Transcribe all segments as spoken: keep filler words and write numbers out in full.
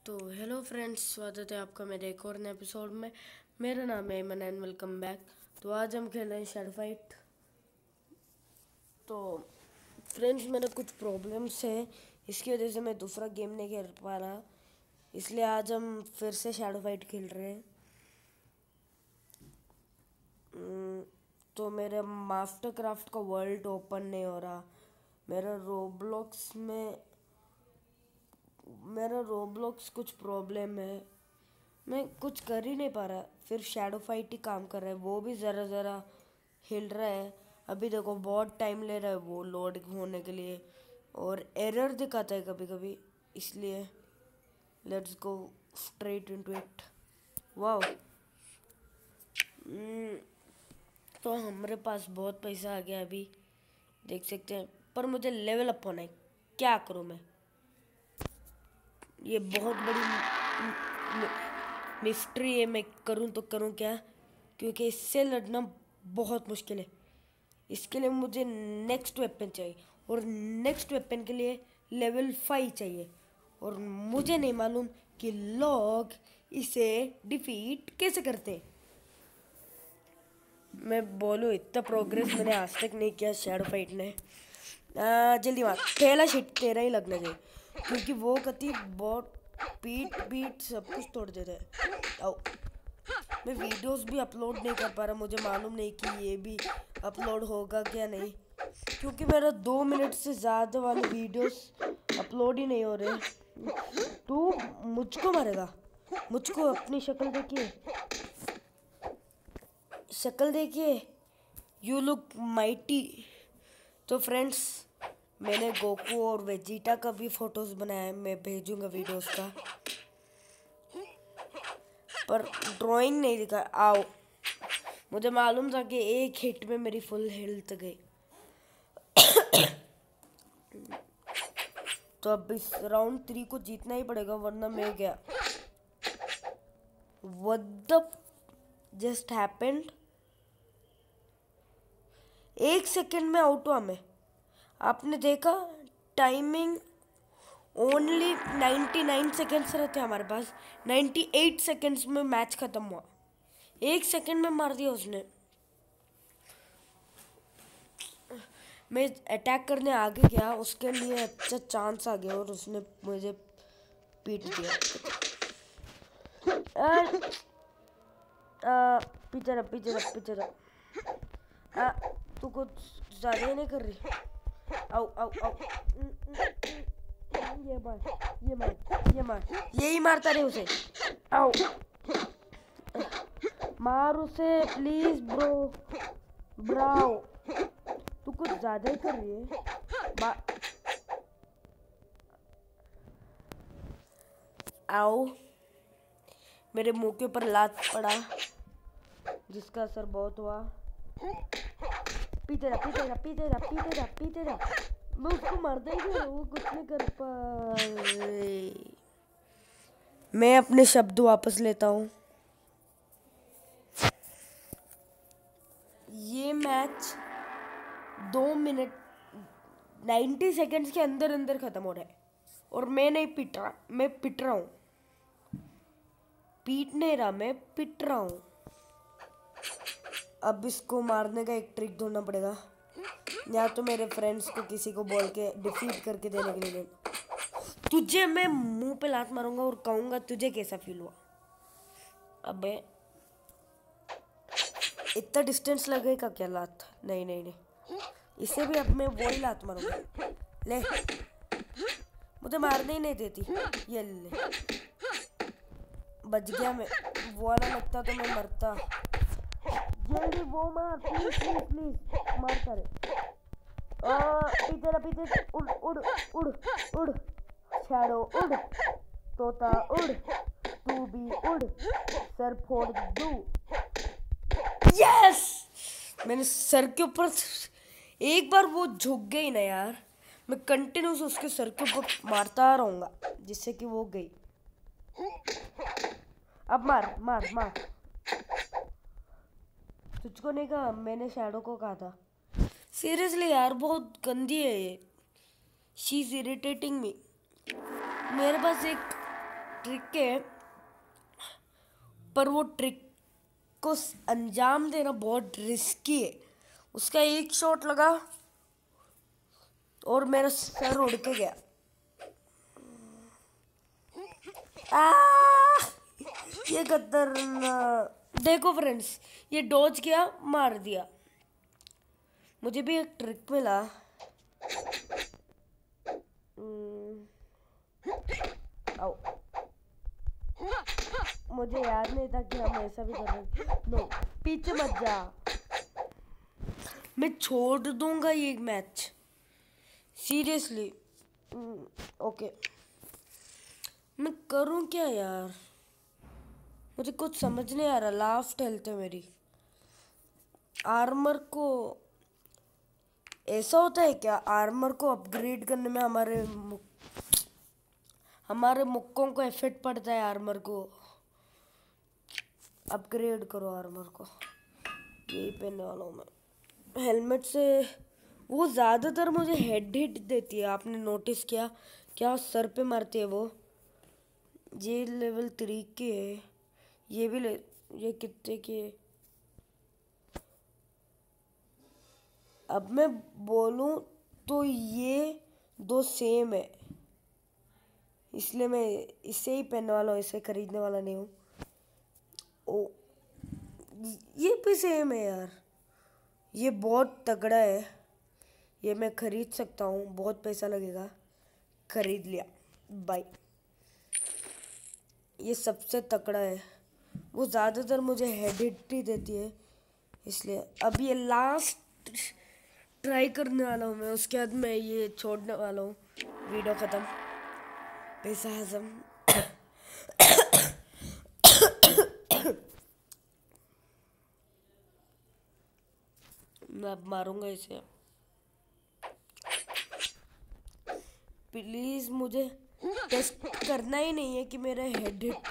तो hello friends, स्वागत है आपका मेरे एक और नए एपिसोड में। मेरा नाम है अमन एंड वेलकम बैक। तो आज हम खेल रहे हैं शैडो फाइट। तो फ्रेंड्स, मेरे कुछ प्रॉब्लम्स हैं, इसकी वजह से मैं दूसरा गेम नहीं खेल पा रहा, इसलिए आज हम फिर से शैडो फाइट खेल रहे हैं। हम्म, तो मेरे मास्टर क्राफ्ट का वर्ल्ड ओपन नहीं हो रहा। मेरा रोब्लॉक्स में मेरा रोब्लॉक्स कुछ प्रॉब्लम है, मैं कुछ कर ही नहीं पा रहा। फिर शैडो फाइट ही काम कर रहा है, वो भी ज़रा ज़रा हिल रहा है। अभी देखो बहुत टाइम ले रहा है वो लोड होने के लिए, और एरर दिखाता है कभी कभी, इसलिए let's go straight into it. Wow, तो हमारे पास बहुत पैसा आ गया अभी, देख सकते हैं। पर मुझे लेवल अप होना है, क्या करूँ मैं? ये बहुत बड़ी मिस्ट्री है, मैं करूँ तो करूँ क्या, क्योंकि इससे लड़ना बहुत मुश्किल है। इसके लिए मुझे नेक्स्ट वेपन चाहिए, और नेक्स्ट वेपन के लिए लेवल फाइव चाहिए, और मुझे नहीं मालूम कि लोग इसे डिफीट कैसे करते हैं। मैं बोलूँ, इतना प्रोग्रेस मैंने आज तक नहीं किया शैडो फाइट ने। आ, जल्दी मार, पहला शिट तेरा ही लगना चाहिए, क्योंकि वो कति बहुत पीठ पीठ सब कुछ तोड़ देता है। आओ, मैं वीडियोस भी अपलोड नहीं कर पा रहा, मुझे मालूम नहीं कि ये भी अपलोड होगा क्या नहीं, क्योंकि मेरा दो मिनट से ज़्यादा वाले वीडियोस अपलोड ही नहीं हो रहे। तू मुझको मारेगा? मुझको अपनी शक्ल देखिए, शक्ल देखिए, यू लुक माइटी। तो फ्रेंड्स, मैंने गोकू और वेजिटा का भी फोटोज बनाया है, मैं भेजूंगा वीडियोस का, पर ड्राइंग नहीं दिखा। आओ, मुझे मालूम था कि एक हिट में मेरी फुल हेल्थ गई। तो अब इस राउंड थ्री को जीतना ही पड़ेगा, वरना मैं गया। What the just happened? एक सेकंड में आउट हुआ मैं, आपने देखा? Timing only ninety nine seconds रहते हैं हमारे पास, नाइन्टी एट सेकेंड्स में मैच ख़त्म हुआ। एक सेकंड में मार दिया उसने। मैं अटैक करने आगे गया, उसके लिए अच्छा चांस आ गया, और उसने मुझे पीट दिया। पीछे रहा, पीछे रहा, पीछे रहा। तू कुछ ज़्यादा ही नहीं कर रही। आओ आओ आओ, ये मार, ये मार, ये मार, यही मारता रहे उसे। आओ, मार उसे प्लीज ब्रो, ब्राओ, तू कुछ ज्यादा ही कर रही है। आओ, मेरे मुंह के ऊपर लात पड़ा, जिसका असर बहुत हुआ। पीते रहा, पीते रहा, पीते रहा, पीते रहा, पीते रहा। मैं उसको मारता ही नहीं, वो कुछ नहीं कर पाए। मैं अपने शब्द वापस लेता हूँ। ये मैच दो मिनट नाइन्टी सेकेंड्स के अंदर अंदर ख़त्म हो रहा है, और मैं नहीं पिट रहा, मैं पिट रहा हूँ। पीट नहीं रहा, मैं पिट रहा हूँ। अब इसको मारने का एक ट्रिक ढूंढना पड़ेगा, या तो मेरे फ्रेंड्स को किसी को बोल के डिफीट करके देने के लिए। तुझे मैं मुंह पे लात मारूंगा और कहूँगा तुझे कैसा फील हुआ। अबे, इतना डिस्टेंस लगेगा क्या लात? नहीं नहीं नहीं, इसे भी अब मैं वही लात मारूंगा। ले, मुझे मारने ही नहीं देती। ये ले, बच गया मैं। वो वाला लगता तो मैं मरता। जल्दी वो मार, प्लीज प्लीज प्लीज, मारता रहे। पीछे रहा, पीछे, उड़ उड़ उड़ उड़, शैडो उड़, तोता उड़, तू भी उड़, सर फोड़ दूं। यस, मैंने सर के ऊपर, एक बार वो झुक गई ना यार, मैं कंटिन्यूस उसके सर के ऊपर मारता रहूंगा, जिससे कि वो गई। अब मार मार मार। तुझको नहीं कहा, मैंने शैडो को कहा था। सीरियसली यार, बहुत गंदी है ये। She is irritating me. मेरे पास एक ट्रिक है, पर वो ट्रिक को अंजाम देना बहुत रिस्की है। उसका एक शॉट लगा और मेरा सर उड़ के गया। आ, ये खतरनाक। देखो फ्रेंड्स, ये डॉज किया, मार दिया। मुझे भी एक ट्रिक मिला। आओ, मुझे याद नहीं था कि हम ऐसा भी कर रहे हैं। नो, पीछे मत जा, मैं छोड़ दूंगा ये मैच, सीरियसली। ओके, मैं करूं क्या यार, मुझे कुछ समझ नहीं आ रहा। लास्ट हेल्थ है मेरी। आर्मर को ऐसा होता है क्या, आर्मर को अपग्रेड करने में हमारे हमारे मुक्कों को इफेक्ट पड़ता है? आर्मर को अपग्रेड करो, आर्मर को। यही पहनने वाला हूँ मैं। हेलमेट से वो ज़्यादातर मुझे हेड हिट देती है, आपने नोटिस किया क्या? सर पे मारती है वो। ये लेवल थ्री की है, ये भी ले, ये कितने की है? अब मैं बोलूँ तो ये दो सेम है, इसलिए मैं इसे ही पहनने वाला हूँ, इसे खरीदने वाला नहीं हूँ। ओ, ये भी सेम है यार, ये बहुत तगड़ा है, ये मैं खरीद सकता हूँ, बहुत पैसा लगेगा। खरीद लिया, बाय। ये सबसे तगड़ा है, वो ज़्यादातर मुझे हेड हिट ही देती है, इसलिए अब ये लास्ट ट्राई करने वाला हूँ मैं। उसके बाद मैं ये छोड़ने वाला हूँ, वीडियो ख़त्म। पैसा हजम। मैं अब मारूंगा इसे। प्लीज मुझे टेस्ट करना ही नहीं है कि मेरा हेड हिट।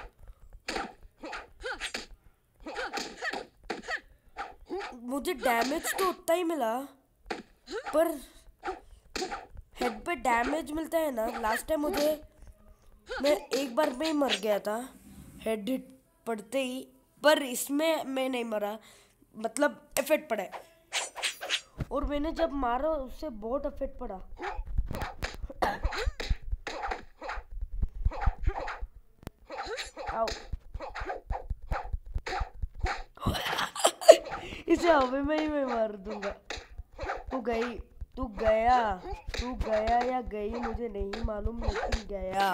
मुझे डैमेज तो उतना ही मिला, पर हेड पे डैमेज मिलता है ना। लास्ट टाइम मुझे, मैं एक बार में ही मर गया था हेड हिट पड़ते ही, पर इसमें मैं नहीं मरा, मतलब इफेक्ट पड़ा है। और मैंने जब मारा उससे बहुत इफेक्ट पड़ा। आओ, इसे हवा में ही मैं मार दूंगा। तू गई, तू गया, तू गया या गई मुझे नहीं मालूम, लेकिन गया।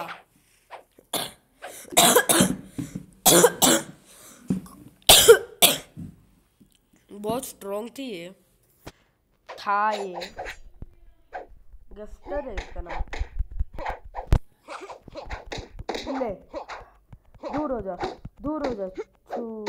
बहुत स्ट्रॉन्ग थी ये, था ये गस्टर है इसका नाम। ले, दूर हो जा, दूर हो जा, छू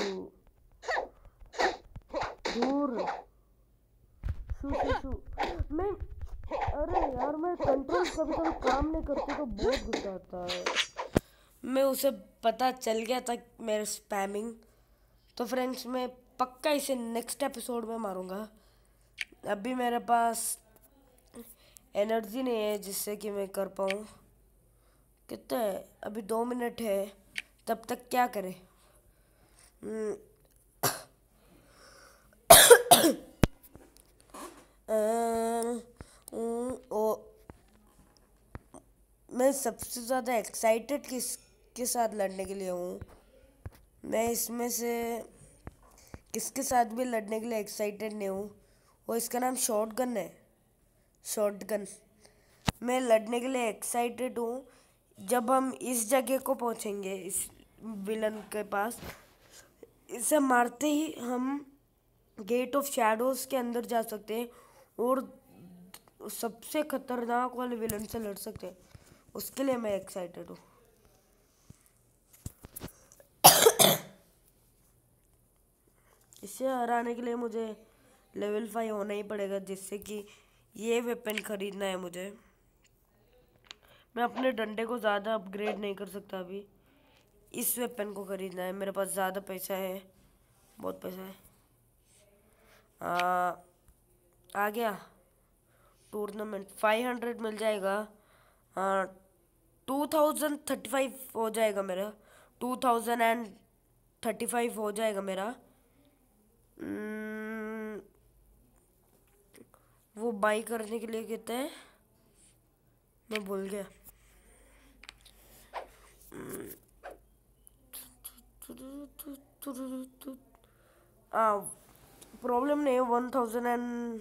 दूर, छू छू छू। मैं, अरे यार, मैं कंट्रोल कभी कभी काम नहीं करती तो बहुत गुस्सा आता है। मैं उसे पता चल गया था मेरे स्पैमिंग, तो फ्रेंड्स मैं पक्का इसे नेक्स्ट एपिसोड में मारूंगा। अभी मेरे पास एनर्जी नहीं है जिससे कि मैं कर पाऊँ। कितना है अभी? दो मिनट है, तब तक क्या करें? ओ, मैं सबसे ज़्यादा एक्साइटेड किस के साथ लड़ने के लिए हूँ? मैं इसमें से किसके साथ भी लड़ने के लिए एक्साइटेड नहीं हूँ। वो इसका नाम शॉटगन है, शॉटगन। मैं लड़ने के लिए एक्साइटेड हूँ जब हम इस जगह को पहुँचेंगे, इस विलन के पास। इसे मारते ही हम गेट ऑफ शैडोज़ के अंदर जा सकते हैं और सबसे खतरनाक वाले विलन से लड़ सकते हैं। उसके लिए मैं एक्साइटेड हूँ। इसे हराने के लिए मुझे लेवल फाइव होना ही पड़ेगा, जिससे कि ये वेपन खरीदना है मुझे। मैं अपने डंडे को ज़्यादा अपग्रेड नहीं कर सकता अभी, इस वेपन को खरीदना है। मेरे पास ज़्यादा पैसा है, बहुत पैसा है। आ, आ गया टूर्नामेंट, फाइव हंड्रेड मिल जाएगा। हाँ, टू थाउजेंड थर्टी फाइव हो जाएगा मेरा, two thousand and thirty five हो जाएगा मेरा। Hmm, वो बाई करने के लिए कहते हैं, मैं भूल गया। हाँ, प्रॉब्लम नहीं है। One thousand and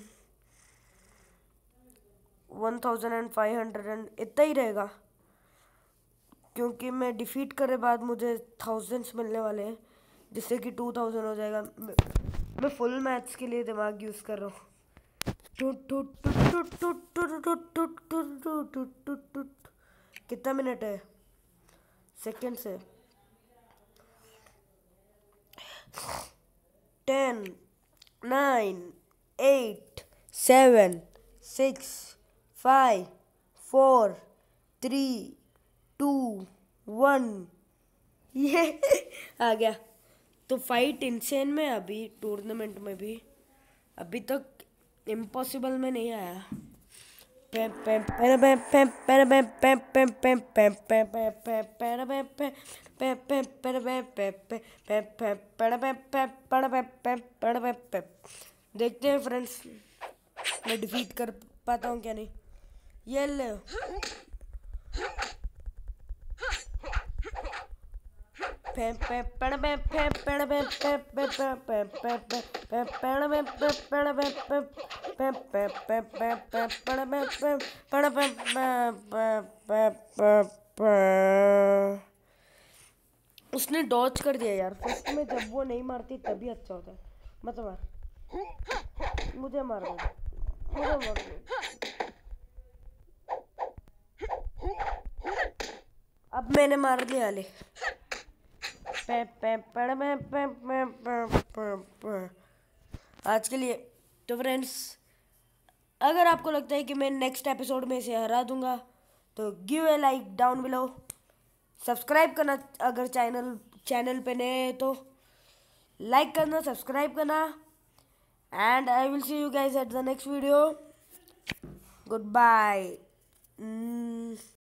one thousand and five hundred and इतना ही रहेगा, क्योंकि मैं डिफीट करे बाद मुझे थाउजेंड्स मिलने वाले हैं, जिससे कि टू थाउजेंड हो जाएगा। मैं, मैं फुल मैथ्स के लिए दिमाग यूज़ कर रहा हूँ। कितना मिनट है? सेकेंड से ten, nine, eight, seven, six, five, four, three, two, one. ये आ गया। तो फाइट इनसेन में अभी टूर्नामेंट में भी अभी तक इम्पॉसिबल में नहीं आया। देखते हैं फ्रेंड्स, मैं डिफीट कर पाता हूँ क्या नहीं। ये ले उसने डॉज कर दिया यार। फर्स्ट में जब वो नहीं मारती तभी अच्छा होता है। मत मार, मुझे मार दो, मुझे मार दो। अब मैंने मार दिया ले। आज के लिए तो फ्रेंड्स, अगर आपको लगता है कि मैं नेक्स्ट एपिसोड में इसे हरा दूंगा तो give a like down below. Subscribe करना अगर चैनल चैनल पे नए हैं तो लाइक करना, सब्सक्राइब करना, and I will see you guys at the next video. Good bye.